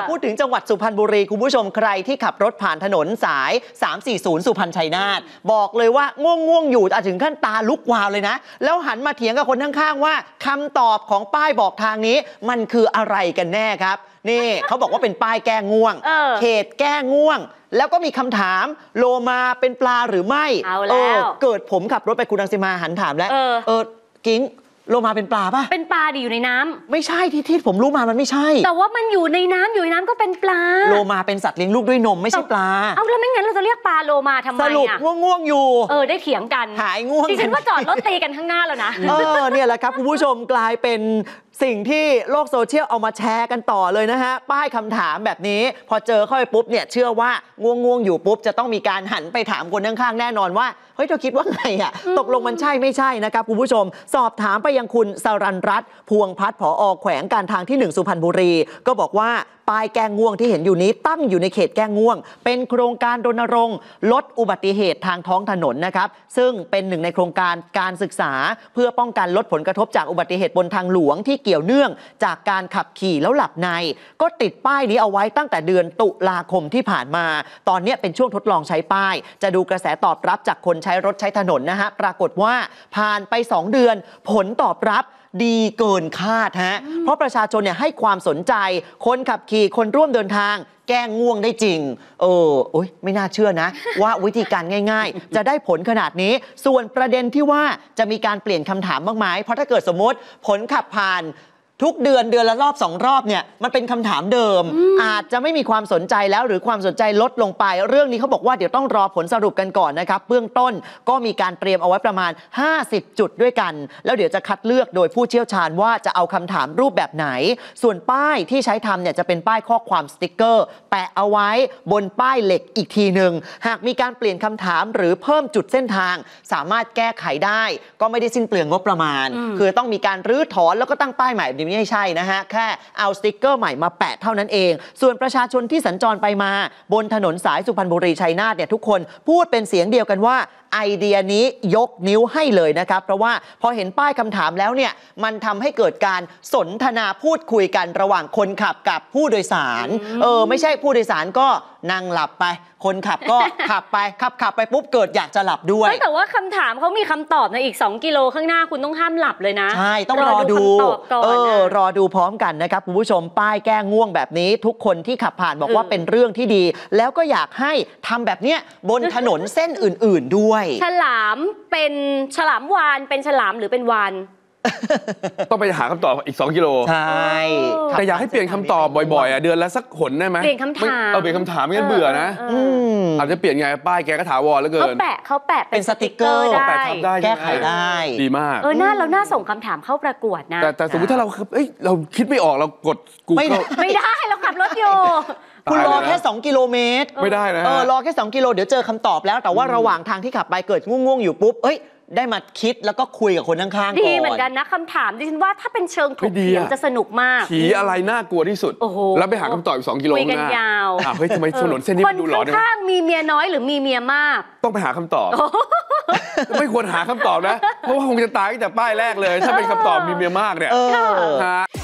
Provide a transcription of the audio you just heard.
พูดถึงจังหวัดสุพรรณบุรีคุณผู้ชมใครที่ขับรถผ่านถนนสาย340สุพรรณชัยนาทบอกเลยว่าง่วงอยู่ถึงขั้นตาลุกวาวเลยนะแล้วหันมาเถียงกับคนข้างๆว่าคำตอบของป้ายบอกทางนี้มันคืออะไรกันแน่ครับนี่เขาบอกว่าเป็นป้ายแก้ง่วงเขตแก้ง่วงแล้วก็มีคำถามโลมาเป็นปลาหรือไม่เกิดผมขับรถไปคุณรังสิมาหันถามแล้วกิ้งโลมาเป็นปลาป่ะเป็นปลาดิอยู่ในน้ำไม่ใช่ที่ผมรู้มามันไม่ใช่แต่ว่ามันอยู่ในน้ำก็เป็นปลาโลมาเป็นสัตว์เลี้ยงลูกด้วยนมไม่ใช่ปลาเอาแล้วไม่งั้นเราจะเรียกปลาโลมาทำไมสรุปง่วงอยู่ได้เถียงกันหายง่วงดิฉันว่าจอดรถตีกันข้างหน้าแล้วนะเนี่ยแหละครับคุณผู้ชมกลายเป็นสิ่งที่โลกโซเชียลเอามาแชร์กันต่อเลยนะฮะป้ายคำถามแบบนี้พอเจอเข้าไปปุ๊บเนี่ยเชื่อว่าง่วงอยู่ปุ๊บจะต้องมีการหันไปถามคนข้างๆแน่นอนว่าเฮ้ยเธอคิดว่าไงอ่ะตกลงมันใช่ไม่ใช่นะครับคุณผู้ชมสอบถามไปยังคุณสรัญรัตน์พวงพัฒน์ผอ.แขวงการทางที่1สุพรรณบุรีก็บอกว่าป้ายแก้ง่วงที่เห็นอยู่นี้ตั้งอยู่ในเขตแก้ง่วงเป็นโครงการรณรงค์ลดอุบัติเหตุทางท้องถนนนะครับซึ่งเป็นหนึ่งในโครงการการศึกษาเพื่อป้องกันลดผลกระทบจากอุบัติเหตุบนทางหลวงที่เกี่ยวเนื่องจากการขับขี่แล้วหลับในก็ติดป้ายนี้เอาไว้ตั้งแต่เดือนตุลาคมที่ผ่านมาตอนนี้เป็นช่วงทดลองใช้ป้ายจะดูกระแสตอบรับจากคนใช้รถใช้ถนนนะฮะปรากฏว่าผ่านไป2 เดือนผลตอบรับดีเกินคาดฮะเพราะประชาชนเนี่ยให้ความสนใจคนขับขี่คนร่วมเดินทางแก้ง่วงได้จริงไม่น่าเชื่อนะว่าวิธีการง่ายๆจะได้ผลขนาดนี้ส่วนประเด็นที่ว่าจะมีการเปลี่ยนคำถามบ้างไหมเพราะถ้าเกิดสมมติผลขับผ่านทุกเดือนละรอบ2 รอบเนี่ยมันเป็นคำถามเดิมอาจจะไม่มีความสนใจแล้วหรือความสนใจลดลงไปเรื่องนี้เขาบอกว่าเดี๋ยวต้องรอผลสรุปกันก่อนนะครับเบื้องต้นก็มีการเตรียมเอาไว้ประมาณ50 จุดด้วยกันแล้วเดี๋ยวจะคัดเลือกโดยผู้เชี่ยวชาญว่าจะเอาคำถามรูปแบบไหนส่วนป้ายที่ใช้ทำเนี่ยจะเป็นป้ายข้อความสติ๊กเกอร์แปะเอาไว้บนป้ายเหล็กอีกทีหนึ่งหากมีการเปลี่ยนคำถามหรือเพิ่มจุดเส้นทางสามารถแก้ไขได้ก็ไม่ได้สิ้นเปลืองงบประมาณคือต้องมีการรื้อถอนแล้วก็ตั้งป้ายใหม่ไม่ใช่นะฮะแค่เอาสติ๊กเกอร์ใหม่มาแปะเท่านั้นเองส่วนประชาชนที่สัญจรไปมาบนถนนสายสุพรรณบุรีชัยนาทเนี่ยทุกคนพูดเป็นเสียงเดียวกันว่าไอเดียนี้ยกนิ้วให้เลยนะครับเพราะว่าพอเห็นป้ายคำถามแล้วเนี่ยมันทำให้เกิดการสนทนาพูดคุยกันระหว่างคนขับกับผู้โดยสารไม่ใช่ผู้โดยสารก็นั่งหลับไปคนขับก็ ขับไปขับไปปุ๊บเกิดอยากจะหลับด้วยแต่ว่าคำถามเขามีคำตอบนะอีก2 กิโลข้างหน้าคุณต้องห้ามหลับเลยนะใช่ต้องรอดูรอดูพร้อมกันนะครับคุณผู้ชมป้ายแก้ง่วงแบบนี้ทุกคนที่ขับผ่านบอกว่าเป็นเรื่องที่ดีแล้วก็อยากให้ทำแบบเนี้ยบนถนนเส้นอื่นๆด้วยฉลามเป็นฉลามวาฬเป็นฉลามหรือเป็นวาฬต้องไปหาคำตอบอีก2 กิโลใช่แต่อยากให้เปลี่ยนคำตอบบ่อยๆเดือนละสักหนได้ไหมเปลี่ยนคำถามเปลี่ยนคำถามไม่งั้นเบื่อนะอาจจะเปลี่ยนไงป้ายแกก็ถาวรแล้วเกินเขาแปะเป็นสติกเกอร์ได้แก้ไขได้ดีมากเราน่าส่งคำถามเข้าประกวดนะแต่สมมติถ้าเราคิดไม่ออกเรากด Google ไม่ได้เราขับรถอยู่คุณรอแค่2 กิโลเมตรไม่ได้นะรอแค่2 กิโลเดี๋ยวเจอคำตอบแล้วแต่ว่าระหว่างทางที่ขับไปเกิดง่วงอยู่ปุ๊บได้มาคิดแล้วก็คุยกับคนข้างๆก่อนดีเหมือนกันนะคำถามดิฉันว่าถ้าเป็นเชิงถกเถียงจะสนุกมากผีอะไรน่ากลัวที่สุดแล้วไปหาคำตอบอีก2 กิโลคุยกันยาวทำไมถนนเส้นนี้มันดูหลอนข้างมีเมียน้อยหรือมีเมียมากต้องไปหาคำตอบไม่ควรหาคำตอบนะเพราะว่าคงจะตายตั้งแต่ป้ายแรกเลยถ้าเป็นคำตอบมีเมียมากเนี่ย